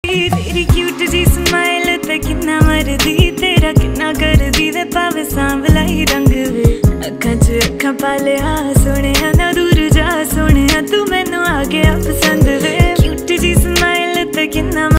तेरी क्यूट जी स्माइल ते किन्ना मरदी तेरा किन्ना करदी वे पावे सांवला ही रंग वे अखां च अखां पा लिया सोहणिया ना दूर जा सोहणिया तू मैनू आ गया पसंद वे।